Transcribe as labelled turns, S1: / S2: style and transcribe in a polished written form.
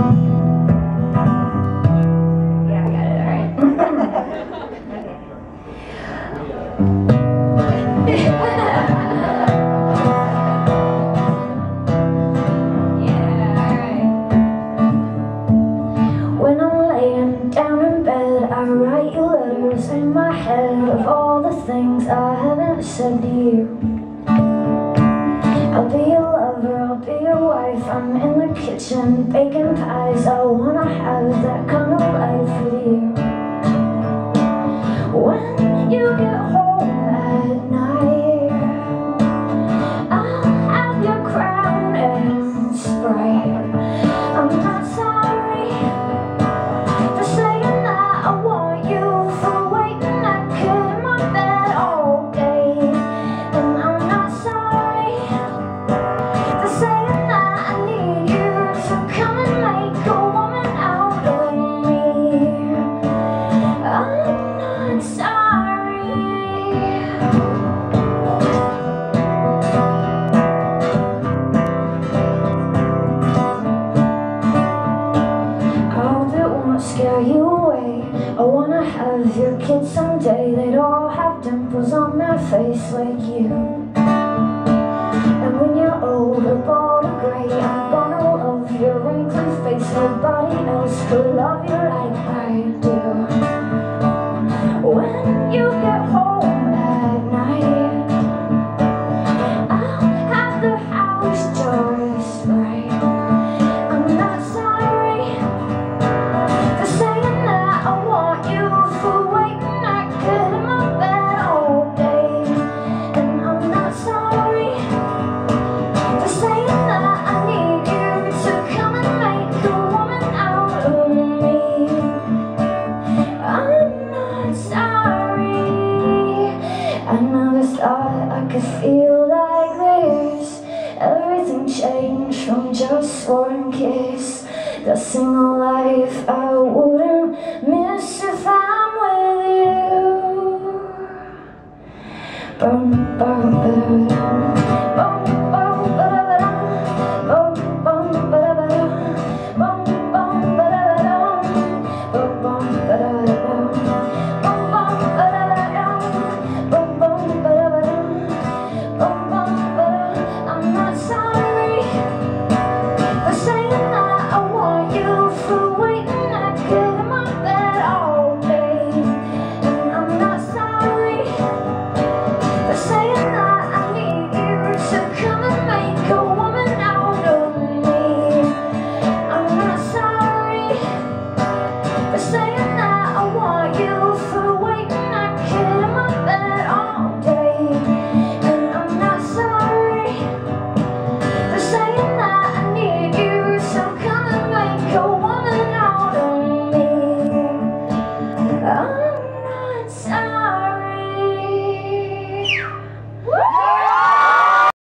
S1: Yeah, I got it, alright. When I'm laying down in bed, I write you letters in my head of all the things I haven't said to you. I'll be your lover, I'll be your wife. I'm in the kitchen baking pies. I wanna have that kind of life with you. When you get home at night, I'll have your crown and Sprite. I'm not sorry for saying that I want you, for waiting naked in my bed all day. And I'm not sorry for saying that I need you to come and make a woman out of me. I'm not sorry. I hope it won't scare you away. I wanna have your kids someday. They'd all have dimples on their face like you. And when you're older, bald or gray, I'm gonna love your wrinkly face. Nobody else could love you like I do. When you get home at night, I'll have the house just right. I'm not sorry for saying that I want you, for waiting naked in my bed all day. And I'm not sorry for saying that I need you to come and make a woman out of me. I'm not sorry. I never thought I could feel like this. Everything changed from just one kiss. The single life I wouldn't miss if I'm with you. Bum, bum, ba-da-ba-dum. Bum, bum, ba-da-ba-dum. Bum, bum, ba-da-ba-dum. Bum, bum, ba-da-ba-dum. Bum, bum, ba-da-ba-dum. Bum, bum, ba-da-ba-dum. Bum, bum, ba-da-ba-dum. Bum, bum, ba-da. I'm not sorry for saying that I want you, for waiting naked in my bed all day. And I'm not sorry for saying that I need you to come and make a woman out of me. I'm not sorry for saying that I want you, for waiting naked in my bed all day. And I'm not sorry for saying that I need you, so come and make a woman out of me.